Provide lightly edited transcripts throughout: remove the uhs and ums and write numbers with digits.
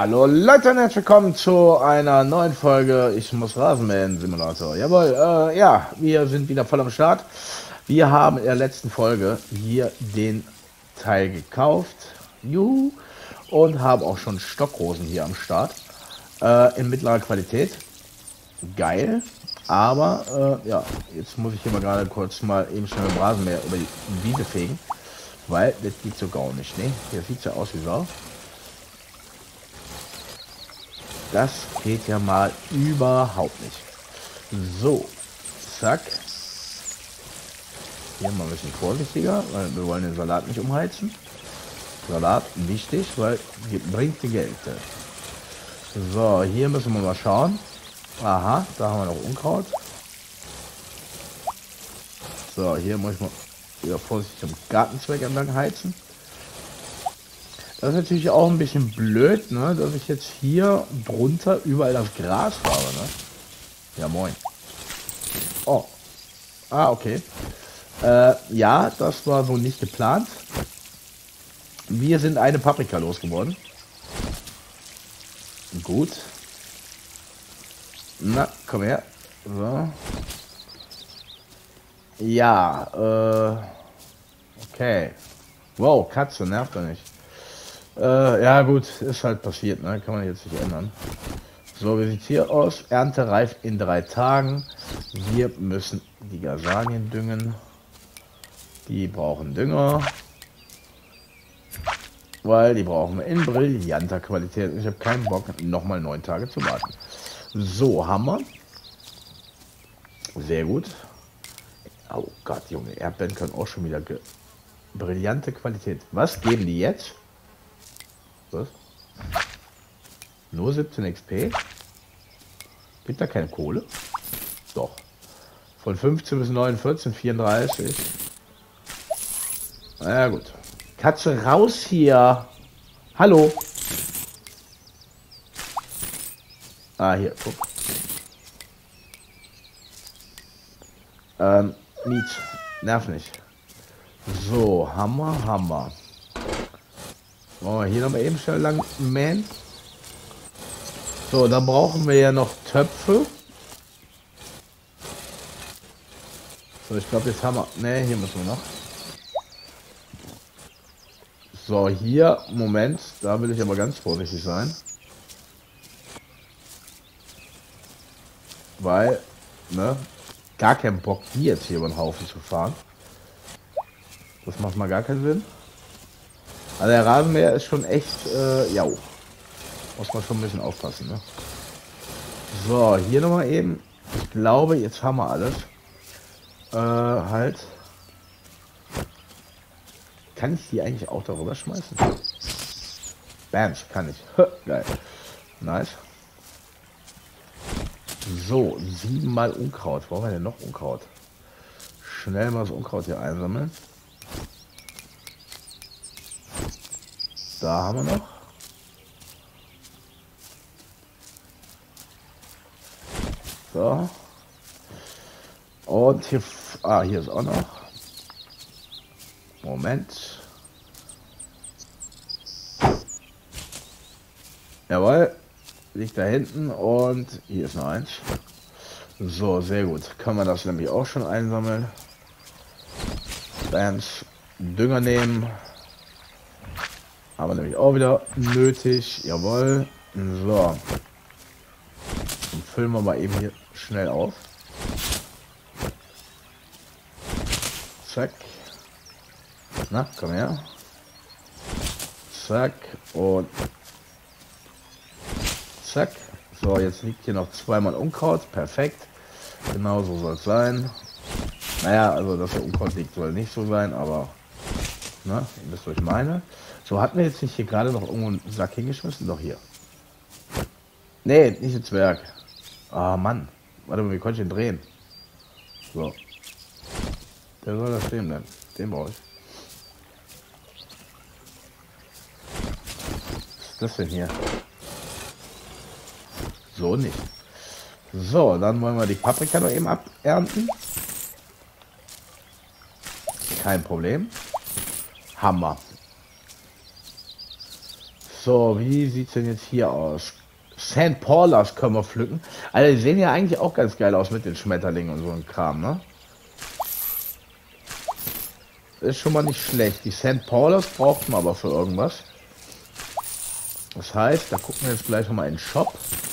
Hallo Leute und herzlich willkommen zu einer neuen Folge Ich muss Rasenmähen Simulator. Jawohl, ja, wir sind wieder voll am Start. Wir haben in der letzten Folge hier den Teil gekauft. Juhu. Und haben auch schon Stockrosen hier am Start. In mittlerer Qualität. Geil. Aber, ja, jetzt muss ich hier mal gerade kurz mal eben schnell mit dem Rasenmäher über die Wiese fegen. Weil das geht so gar nicht, ne? Hier sieht ja aus wie Sau. Das geht ja mal überhaupt nicht. So, zack. Hier mal ein bisschen vorsichtiger, weil wir wollen den Salat nicht umheizen. Salat wichtig, weil bringt dir Geld. So, hier müssen wir mal schauen. Aha, da haben wir noch Unkraut. So, hier muss ich mal wieder vorsichtig zum Gartenzweck entlang heizen. Das ist natürlich auch ein bisschen blöd, ne, dass ich jetzt hier drunter überall das Gras habe, ne? Ja, moin. Oh. Ah, okay. Ja, das war so nicht geplant. Wir sind eine Paprika losgeworden. Gut. Na, komm her. So. Ja, okay. Wow, Katze, nervt doch nicht. Ja gut, ist halt passiert, ne? Kann man jetzt nicht ändern. So, wie sieht es hier aus? Ernte reif in 3 Tagen. Wir müssen die Gasanien düngen. Die brauchen Dünger. Weil die brauchen wir in brillanter Qualität. Ich habe keinen Bock, nochmal 9 Tage zu warten. So, haben wir. Sehr gut. Oh Gott, Junge, Erdbeeren können auch schon wieder brillante Qualität. Was geben die jetzt? Was? Nur 17 XP? Gibt da keine Kohle? Doch. Von 15 bis 49, 34. Na ja, gut. Katze, raus hier. Hallo. Ah, hier, guck. Miet. Nerv nicht. So, Hammer. Oh, hier noch mal eben schnell lang mähen. So, dann brauchen wir ja noch Töpfe. So, ich glaube, jetzt haben wir... Ne, hier müssen wir noch. So, hier, Moment, da will ich aber ganz vorsichtig sein. Weil, ne, gar keinen Bock, die jetzt hier über den Haufen zu fahren. Das macht mal gar keinen Sinn. Also der Rasenmäher ist schon echt, ja, muss man schon ein bisschen aufpassen, ne? So, hier nochmal eben. Ich glaube, jetzt haben wir alles. Halt. Kann ich die eigentlich auch darüber schmeißen? Bams, kann ich. Geil. Nice. So, 7 mal Unkraut. Wo haben wir denn noch Unkraut? Schnell mal das Unkraut hier einsammeln. Da haben wir noch. So. Und hier, hier ist auch noch. Moment. Jawohl. Liegt da hinten und hier ist noch eins. So, sehr gut. Können wir das nämlich auch schon einsammeln. Bams. Dünger nehmen. Haben wir nämlich auch wieder nötig. Jawohl. So. Und füllen wir mal eben hier schnell auf. Zack. Na, komm her. Zack. Und zack. So, jetzt liegt hier noch 2 mal Unkraut. Perfekt. Genau so soll es sein. Naja, also dass der Unkraut liegt, soll nicht so sein, aber ne, ihr wisst, was ich meine. So, hatten wir jetzt nicht hier gerade noch irgendwo einen Sack hingeschmissen? Doch hier. Nee, nicht ins Werk. Ah, Mann. Warte mal, wie konnte ich den drehen? So. Der soll da stehen bleiben. Den brauche ich. Was ist das denn hier? So nicht. So, dann wollen wir die Paprika noch eben abernten. Kein Problem. Hammer. So, wie sieht's denn jetzt hier aus? St. Paulas können wir pflücken. Also die sehen ja eigentlich auch ganz geil aus mit den Schmetterlingen und so ein Kram, ne? Ist schon mal nicht schlecht. Die St. Paulas braucht man aber für irgendwas. Das heißt, da gucken wir jetzt gleich nochmal in den Shop.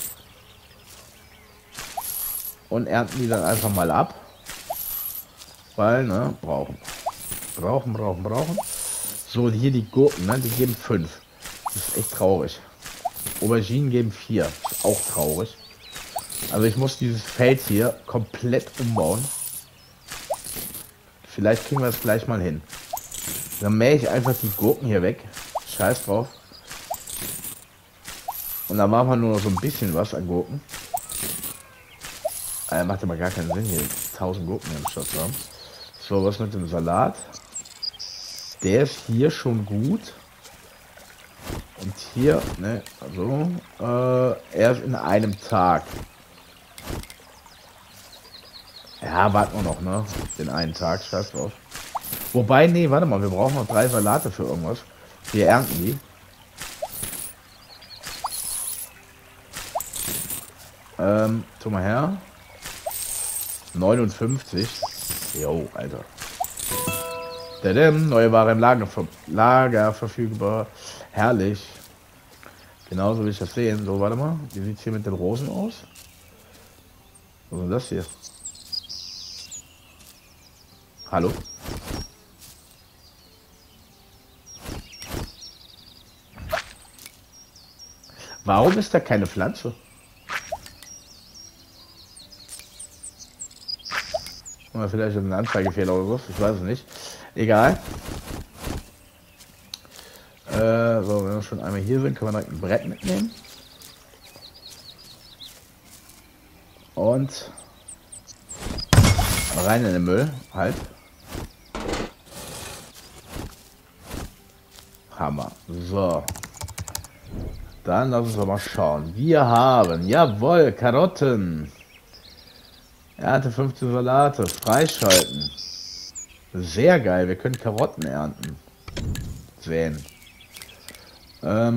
Und ernten die dann einfach mal ab. Weil, ne, brauchen. So, hier die Gurken, ne, die geben 5. Das ist echt traurig. Auberginen geben 4. Ist auch traurig. Also ich muss dieses Feld hier komplett umbauen. Vielleicht kriegen wir es gleich mal hin. Dann mähe ich einfach die Gurken hier weg. Scheiß drauf. Und dann machen wir nur noch so ein bisschen was an Gurken. Macht aber gar keinen Sinn, hier 1000 Gurken im Shop zu haben. So, was mit dem Salat? Der ist hier schon gut. Und hier, ne, also, erst in einem Tag. Ja, warten wir noch, ne? Den einen Tag, scheiß drauf. Wobei, nee, warte mal, wir brauchen noch 3 Salate für irgendwas. Wir ernten die. Tu mal her. 59. Jo, Alter. Neue Ware im Lager verfügbar. Herrlich. Genauso will ich das sehen. So, warte mal. Wie sieht es hier mit den Rosen aus? Was ist denn das hier? Hallo? Warum ist da keine Pflanze? Oder vielleicht ein Anzeigefehler oder so. Ich weiß es nicht. Egal. So, wenn wir schon einmal hier sind, können wir direkt ein Brett mitnehmen. Und rein in den Müll. Halt. Hammer. So. Dann lass uns doch mal schauen. Wir haben, jawohl, Karotten. Ernte 15 Salate. Freischalten. Sehr geil. Wir können Karotten ernten. Säen. Warte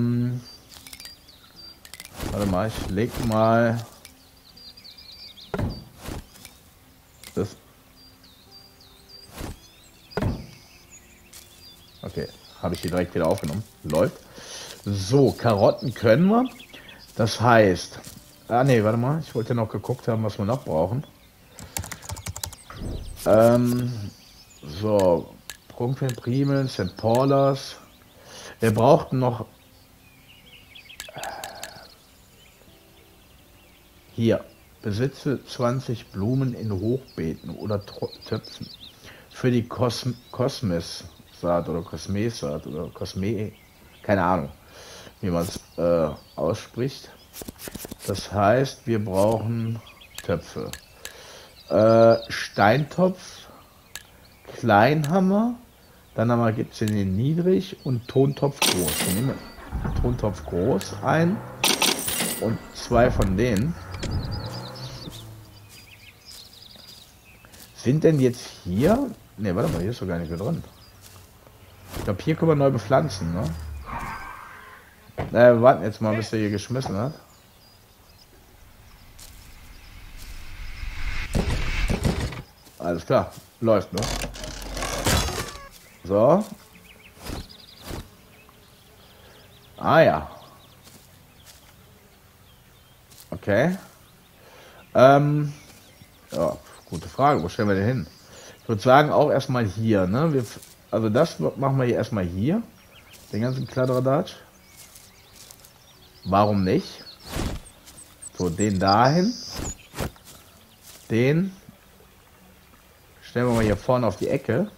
mal, ich leg mal das. Okay, habe ich hier direkt wieder aufgenommen. Läuft. So, Karotten können wir. Das heißt, nee, warte mal, ich wollte noch geguckt haben, was wir noch brauchen. So, Prunkfeld, Primeln, St. Paulas. Wir brauchten noch hier, besitze 20 Blumen in Hochbeeten oder Töpfen für die Kosmes-Saat oder Kosmes-Saat oder Kosme, keine Ahnung, wie man es ausspricht. Das heißt, wir brauchen Töpfe. Steintopf, Kleinhammer, dann gibt es den niedrig und Tontopf groß. Wir nehmen Tontopf groß ein und 2 von denen. Sind denn jetzt hier? Ne, warte mal, hier ist doch gar nicht mehr drin. Ich glaube, hier können wir neu bepflanzen, ne? Wir warten jetzt mal, bis der hier geschmissen hat. Alles klar, läuft, ne? So. Ah ja. Okay. Ja, gute Frage. Wo stellen wir den hin? Ich würde sagen, auch erstmal hier, ne? Also das machen wir hier erstmal hier. Den ganzen Kladderadatsch. Warum nicht? So, den dahin. Den stellen wir mal hier vorne auf die Ecke.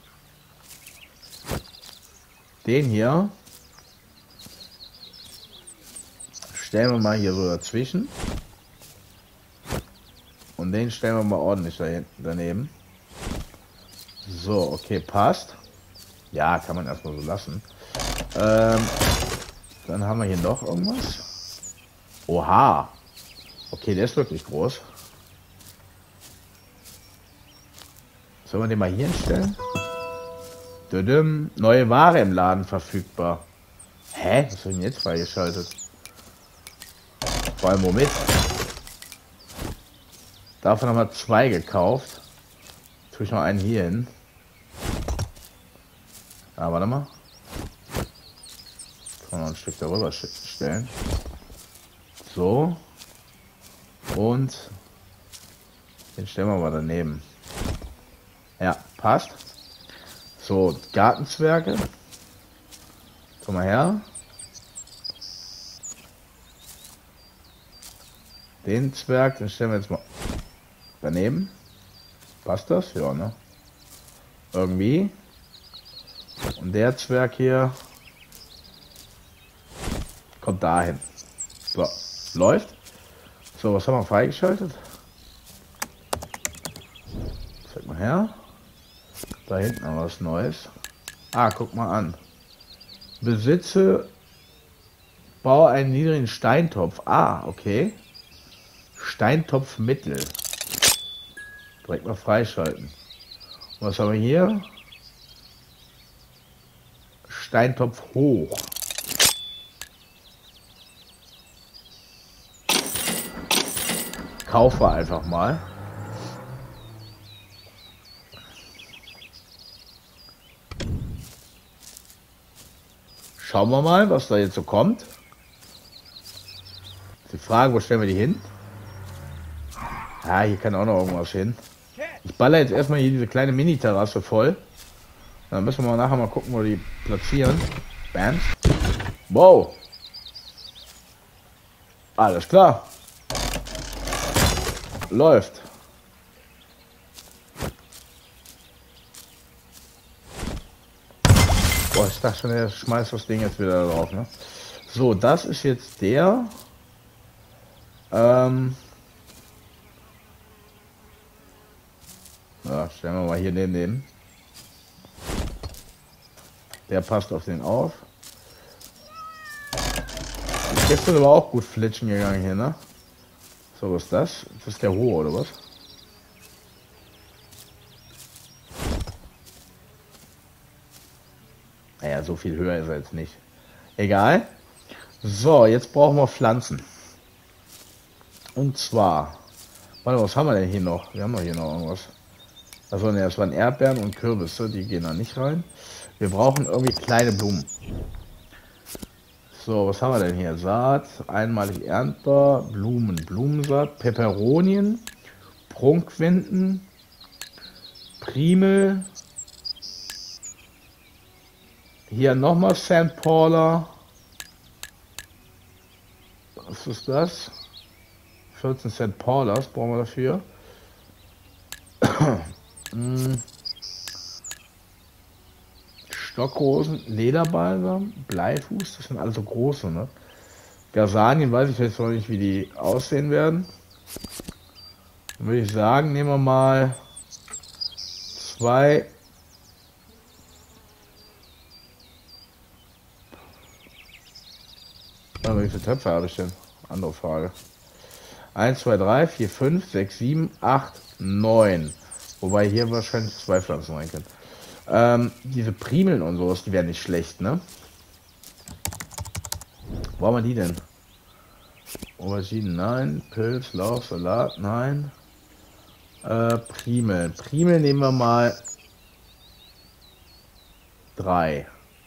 Den hier stellen wir mal hier so dazwischen. Und den stellen wir mal ordentlich daneben. So, okay, passt. Ja, kann man erstmal so lassen. Dann haben wir hier noch irgendwas. Oha. Okay, der ist wirklich groß. Sollen wir den mal hier hinstellen? Neue Ware im Laden verfügbar. Hä? Was ist denn jetzt freigeschaltet? Vor allem womit? Davon haben wir 2 gekauft. Tue ich noch einen hier hin. Ah, warte mal. Kann man noch ein Stück darüber stellen. So. Und den stellen wir mal daneben. Ja, passt. So, Gartenzwerge. Komm mal her. Den Zwerg, den stellen wir jetzt mal daneben. Passt das? Ja, ne? Irgendwie. Und der Zwerg hier kommt dahin. So, läuft. So, was haben wir freigeschaltet? Zeig mal her. Da hinten noch was Neues. Ah, guck mal an. Besitze, baue einen niedrigen Steintopf. Ah, okay. Steintopf Mittel. Direkt mal freischalten. Und was haben wir hier? Steintopf hoch. Kaufen wir einfach mal. Schauen wir mal, was da jetzt so kommt. Die Frage, wo stellen wir die hin? Ah, hier kann auch noch irgendwas hin. Ich baller jetzt erstmal hier diese kleine Mini-Terrasse voll. Dann müssen wir nachher mal gucken, wo die platzieren. Bam. Wow. Alles klar. Läuft. Boah, ich dachte schon, er schmeißt das Ding jetzt wieder drauf, ne? So, das ist jetzt der. Ja, stellen wir mal hier neben dem. Der passt auf den auf. Die Kiste ist aber auch gut flitschen gegangen hier, ne? So, was ist das? Das ist der hohe, oder was? Naja, so viel höher ist er jetzt nicht. Egal. So, jetzt brauchen wir Pflanzen. Und zwar... Warte, was haben wir denn hier noch? Wir haben doch hier noch irgendwas. Also, ne, das waren Erdbeeren und Kürbisse. Die gehen da nicht rein. Wir brauchen irgendwie kleine Blumen. So, was haben wir denn hier? Saat, einmalig erntbar, Blumen, Blumensaat, Peperonien, Prunkwinden, Primel. Hier nochmal St. Paula. Was ist das? 14 St. Paulas brauchen wir dafür. Stockrosen, Lederbalsam, Bleifuß, das sind also große, ne? Gasanien weiß ich jetzt noch nicht, wie die aussehen werden. Dann würde ich sagen, nehmen wir mal 2. Wie viele Töpfe habe ich denn? Andere Frage. 1, 2, 3, 4, 5, 6, 7, 8, 9. Wobei hier wahrscheinlich 2 Pflanzen rein können. Diese Primeln und sowas, die wären nicht schlecht, ne? Wo haben wir die denn? Auberginen, nein. Pilz, Lauch, Salat, nein. Primel. Primel nehmen wir mal 3.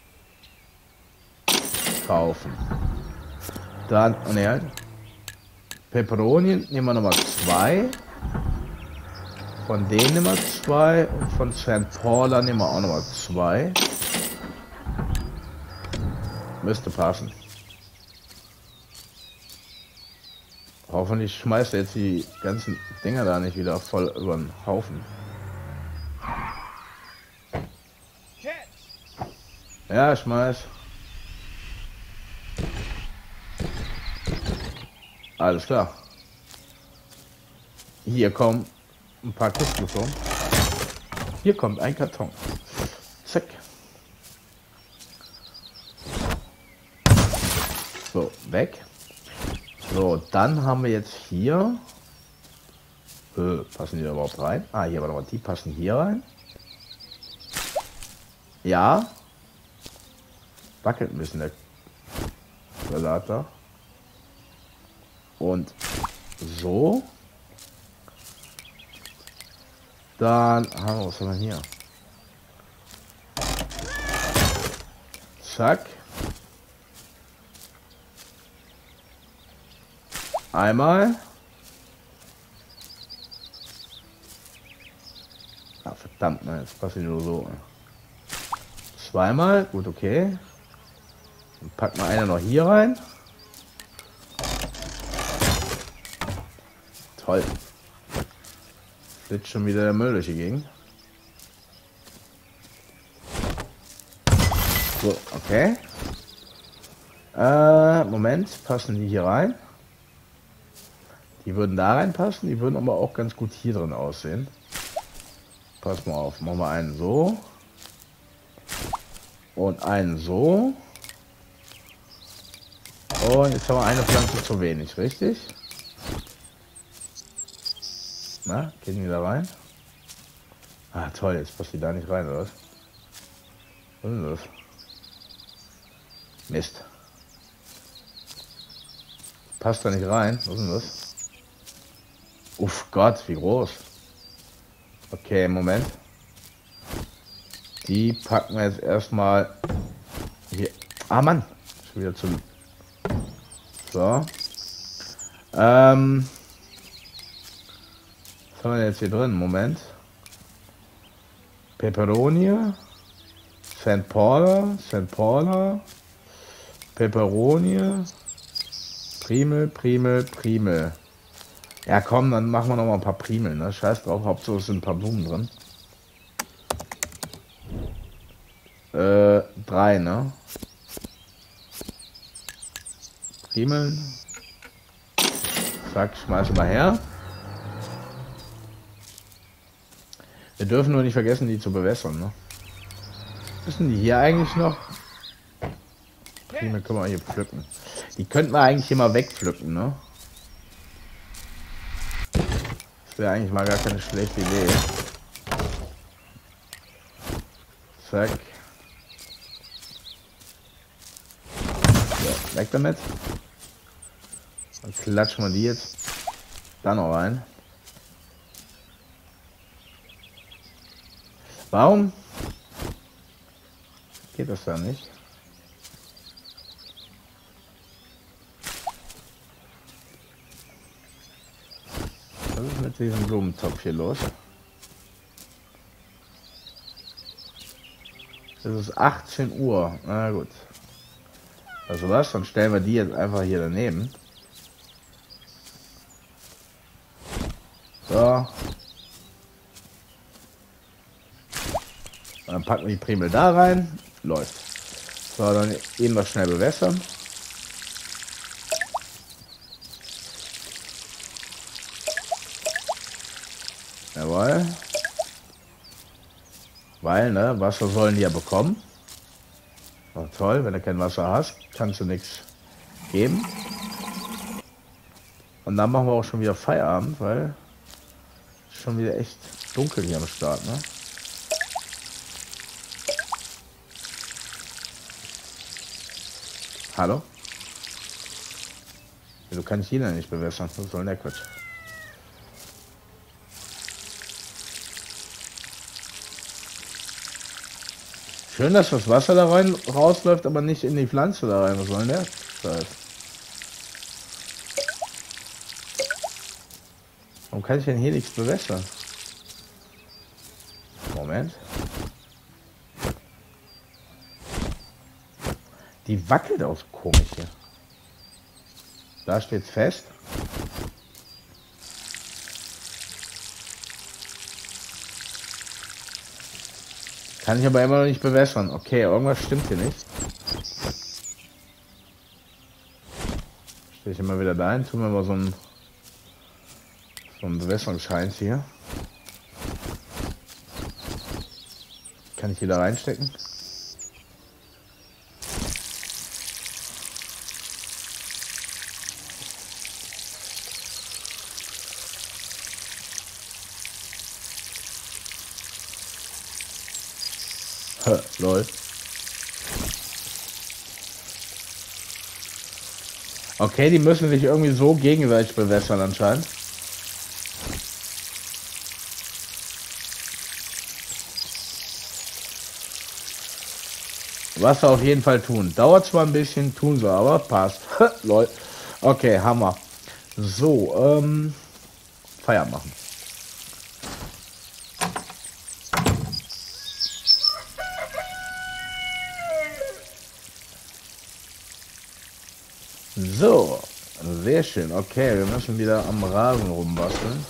Kaufen. Dann, ne, halt. Peperonien nehmen wir nochmal 2. Von denen nehmen wir 2. Und von St. Paula nehmen wir auch nochmal 2. Müsste passen. Hoffentlich schmeißt er jetzt die ganzen Dinger da nicht wieder voll über den Haufen. Ja, schmeiß. Alles klar. Hier kommen ein paar Kisten geflogen. Hier kommt ein Karton. Zack. So, weg. So, dann haben wir jetzt hier. Passen die da überhaupt rein? Ah, hier, warte mal, die passen hier rein. Ja. Wackelt ein bisschen der Salat da. Und so. Dann haben wir, was haben wir hier? Zack. Einmal. Ah, verdammt, ne, jetzt passiert nur so. Zweimal, gut, okay. Dann packen wir eine noch hier rein. Toll. Flitzt schon wieder der Müll durch die Gegend. So, okay. Moment, passen die hier rein? Die würden da reinpassen, die würden aber auch ganz gut hier drin aussehen. Pass mal auf, machen wir einen so. Und einen so. Und jetzt haben wir eine Pflanze zu wenig, richtig? Na, gehen die da rein? Ah, toll, jetzt passt die da nicht rein, oder was? Was ist das? Mist. Passt da nicht rein? Was ist denn das? Uff, Gott, wie groß. Okay, Moment. Die packen wir jetzt erstmal hier. Ah, Mann. Schon wieder zum. So. Was haben wir denn jetzt hier drin? Moment. Peperoni. St. Paula. Peperoni. Primel. Ja, komm, dann machen wir noch mal ein paar Primeln, ne? Scheiß drauf, Hauptsache es sind ein paar Blumen drin. 3, ne? Primeln. Zack, schmeißen wir her. Wir dürfen nur nicht vergessen, die zu bewässern, ne? Müssen die hier eigentlich noch? Primel können wir hier pflücken. Die könnten wir eigentlich hier mal wegpflücken, ne? Das wäre eigentlich mal gar keine schlechte Idee. Zack. So, weg damit. Dann klatschen wir die jetzt da noch rein. Warum geht das da nicht? Was ist mit diesem Blumentopf hier los? Es ist 18 Uhr. Na gut. Also was? Dann stellen wir die jetzt einfach hier daneben. So. Und dann packen wir die Primel da rein. Läuft. So, dann eben noch schnell bewässern. Jawohl. Weil, ne, Wasser sollen die ja bekommen. Na toll, wenn du kein Wasser hast, kannst du nichts geben. Und dann machen wir auch schon wieder Feierabend, weil es schon wieder echt dunkel hier am Start, ne? Hallo? Ja, du kannst jeder nicht bewässern, was soll denn der Quatsch? Schön, dass das Wasser da rein rausläuft, aber nicht in die Pflanze da rein. Was soll denn der Scheiß? Warum kann ich denn hier nichts bewässern? Moment. Die wackelt auch so komisch hier. Da steht's fest. Kann ich aber immer noch nicht bewässern. Okay, irgendwas stimmt hier nicht. Stehe ich immer wieder dahin, tun wir mal so einen Bewässerungsschein hier. Kann ich hier da reinstecken? Lol. Okay, die müssen sich irgendwie so gegenseitig bewässern anscheinend. Was wir auf jeden Fall tun. Dauert zwar ein bisschen, tun sie aber, passt. Lol. Okay, Hammer. So, Feierabend machen. So, sehr schön. Okay, wir müssen wieder am Rasen rumbasteln.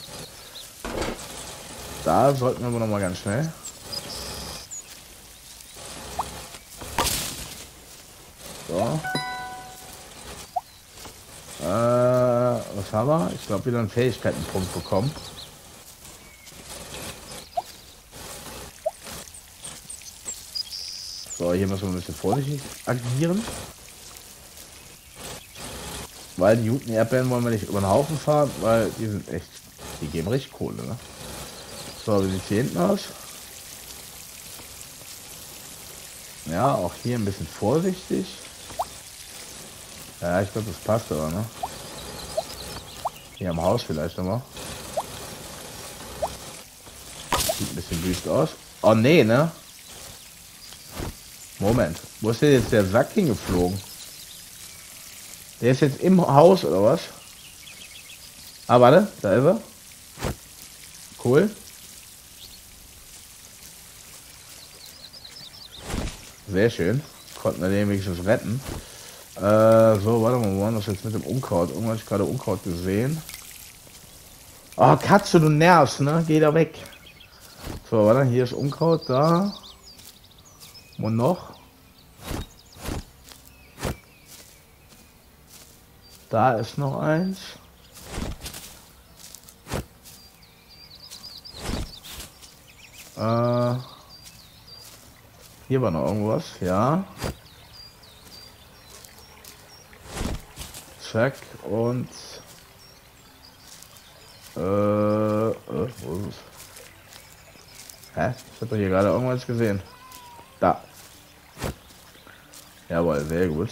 Da sollten wir aber noch mal ganz schnell. So. Was haben wir? Ich glaube, wieder einen Fähigkeitenpunkt bekommen. So, hier müssen wir ein bisschen vorsichtig agieren. Weil die guten Erdbeeren wollen wir nicht über den Haufen fahren, weil die sind echt, die geben richtig Kohle, ne? So, wie sieht es hier hinten aus? Ja, auch hier ein bisschen vorsichtig. Ja, ich glaube, das passt aber, ne? Hier am Haus vielleicht nochmal. Sieht ein bisschen wüst aus. Oh, nee, ne? Moment. Wo ist denn jetzt der Sack hingeflogen? Der ist jetzt im Haus, oder was? Ah, warte. Da ist er. Cool. Sehr schön. Konnten wir den wenigstens retten. So, warte mal, wo war das jetzt mit dem Unkraut? Irgendwann habe ich gerade Unkraut gesehen. Oh, Katze, du nervst, ne? Geh da weg. So, warte, hier ist Unkraut, da. Und noch. Da ist noch eins. Hier war noch irgendwas, ja. Zack und wo ist es? Hä? Ich habe hier gerade irgendwas gesehen. Da. Jawohl, sehr gut.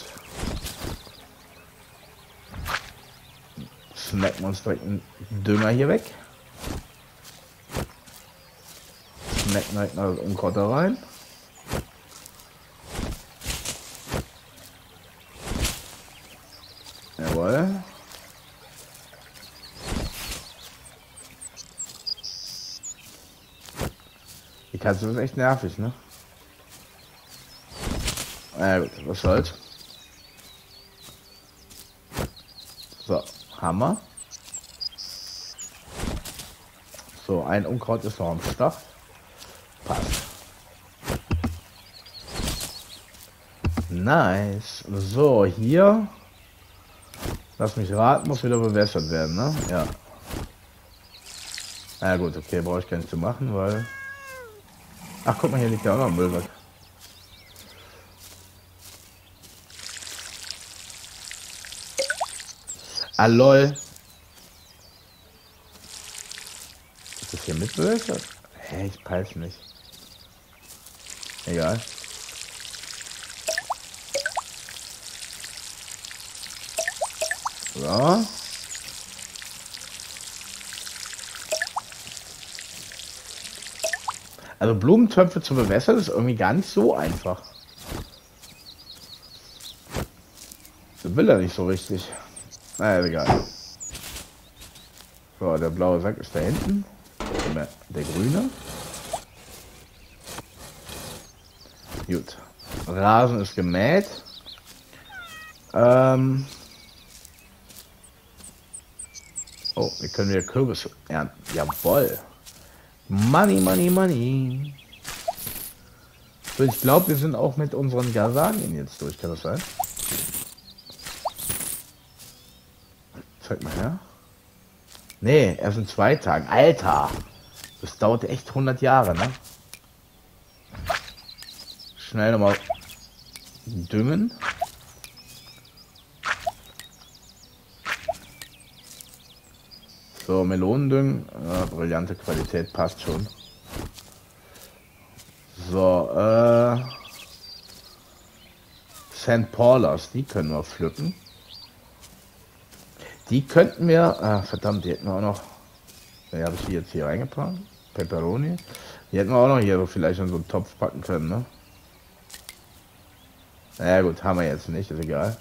Snacken wir uns direkt einen Dünger hier weg. Snacken direkt noch das Unkraut da rein. Jawohl. Die Katze ist echt nervig, ne? Gut, was soll's. So, Hammer. So, ein Unkraut ist noch am Start. Passt. Nice. So, hier. Lass mich raten, muss wieder bewässert werden, ne? Ja. Na gut, okay, brauche ich gar nicht zu machen, weil... Ach, guck mal, hier liegt ja auch noch ein Müllsack. Ah, lol. Ist das hier mitbewässert? Hä, ich weiß nicht. Egal. So. Also Blumentöpfe zu bewässern ist irgendwie gar nicht so einfach. Das will er nicht so richtig. Naja, egal. So, der blaue Sack ist da hinten. Der grüne. Gut. Rasen ist gemäht. Oh, wir können wieder Kürbis ernten. Jawoll. Money, money, money. So, ich glaube, wir sind auch mit unseren Gasanien jetzt durch. Kann das sein? Zeig mal her. Nee, erst in 2 Tagen. Alter! Das dauert echt 100 Jahre, ne? Schnell nochmal düngen. So, Melonendüngen. Ja, brillante Qualität, passt schon. So, St. Paulas, die können wir pflücken. Die könnten wir... Ah, verdammt, die hätten wir auch noch... Ja, habe ich die jetzt hier reingepackt? Pepperoni. Die hätten wir auch noch hier so vielleicht in so einen Topf packen können, ne? Naja gut, haben wir jetzt nicht, ist egal.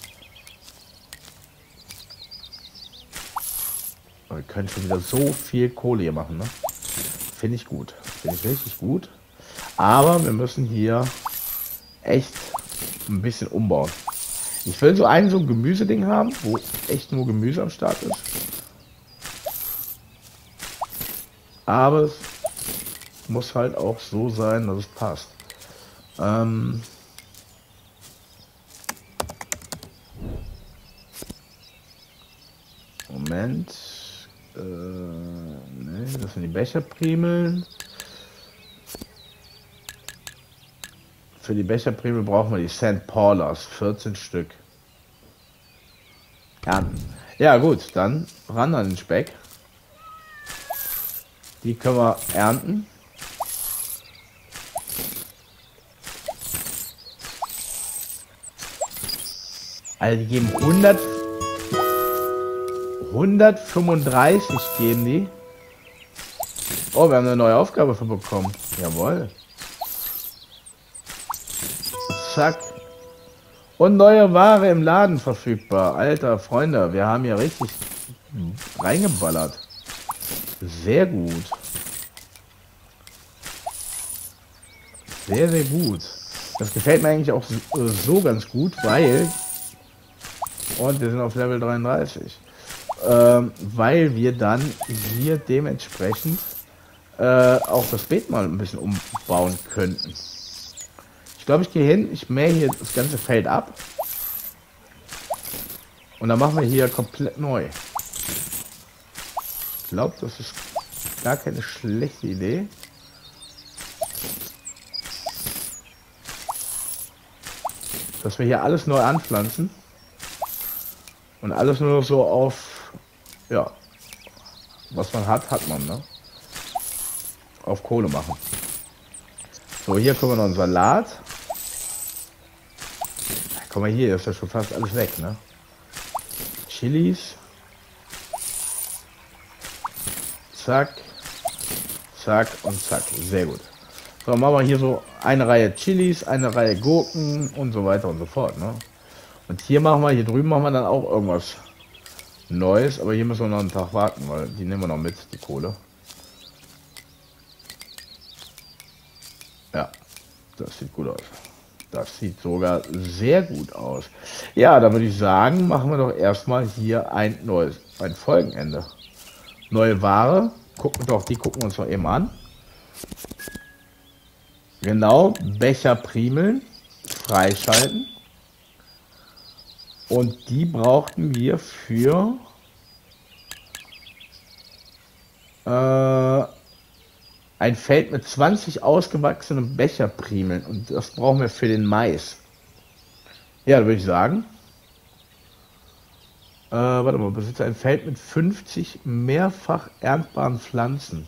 Aber wir können schon wieder so viel Kohle hier machen, ne? Finde ich gut. Finde ich richtig gut. Aber wir müssen hier echt ein bisschen umbauen. Ich will so ein Gemüseding haben, wo echt nur Gemüse am Start ist. Aber es muss halt auch so sein, dass es passt. Moment. Ne, das sind die Becherprimeln. Für die Becherprimel brauchen wir die St. Paulas, 14 Stück. Ernten. Ja gut, dann ran an den Speck. Die können wir ernten. Also die geben 135 geben die. Oh, wir haben eine neue Aufgabe für bekommen. Jawohl. Zack. Und neue Ware im Laden verfügbar. Alter, Freunde, wir haben hier richtig reingeballert. Sehr gut. Sehr, sehr gut. Das gefällt mir eigentlich auch so ganz gut, weil... Und wir sind auf Level 33. Weil wir dann hier dementsprechend auch das Beet mal ein bisschen umbauen könnten. Ich glaube, ich gehe hin, ich mähe hier das ganze Feld ab. Und dann machen wir hier komplett neu. Ich glaube, das ist gar keine schlechte Idee. Dass wir hier alles neu anpflanzen. Und alles nur so auf, ja, was man hat, hat man, ne? Auf Kohle machen. So, hier kommen wir noch einen Salat. Guck mal, hier ist ja schon fast alles weg, ne? Chilis. Zack. Zack und zack. Sehr gut. So, machen wir hier so eine Reihe Chilis, eine Reihe Gurken und so weiter und so fort, ne? Und hier machen wir, hier drüben machen wir dann auch irgendwas Neues, aber hier müssen wir noch einen Tag warten, weil die nehmen wir noch mit, die Kohle. Ja, das sieht gut aus. Das sieht sogar sehr gut aus. Ja, da würde ich sagen, machen wir doch erstmal hier ein Folgenende. Neue Ware, gucken doch, die gucken wir uns noch eben an. Genau, Becherprimeln freischalten. Und die brauchten wir für ein Feld mit 20 ausgewachsenen Becherprimeln. Und das brauchen wir für den Mais. Ja, da würde ich sagen. Warte mal, besitzt ein Feld mit 50 mehrfach erntbaren Pflanzen.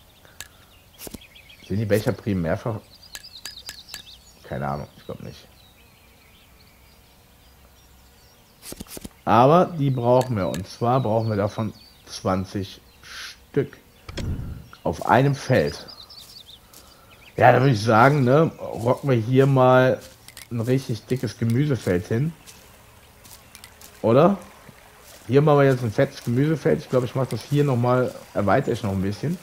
Sind die Becherprimeln mehrfach? Keine Ahnung, ich glaube nicht. Aber die brauchen wir. Und zwar brauchen wir davon 20 Stück. Auf einem Feld. Ja, da würde ich sagen, ne, rocken wir hier mal ein richtig dickes Gemüsefeld hin. Oder? Hier machen wir jetzt ein fettes Gemüsefeld. Ich glaube, ich mache das hier nochmal, erweitere ich noch ein bisschen.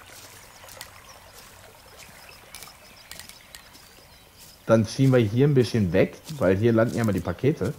Dann ziehen wir hier ein bisschen weg, weil hier landen ja mal die Pakete.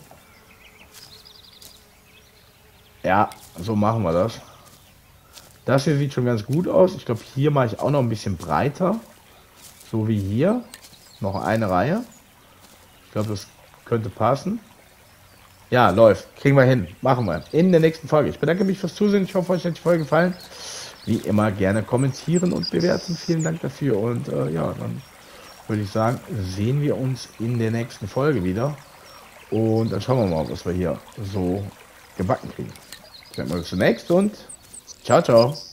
Ja, so machen wir das. Das hier sieht schon ganz gut aus. Ich glaube, hier mache ich auch noch ein bisschen breiter. So wie hier. Noch eine Reihe. Ich glaube, das könnte passen. Ja, läuft. Kriegen wir hin. Machen wir. In der nächsten Folge. Ich bedanke mich fürs Zusehen. Ich hoffe, euch hat die Folge gefallen. Wie immer gerne kommentieren und bewerten. Vielen Dank dafür. Und ja, dann würde ich sagen, sehen wir uns in der nächsten Folge wieder. Und dann schauen wir mal, was wir hier so gebacken kriegen. Dann bis zunächst und ciao, ciao.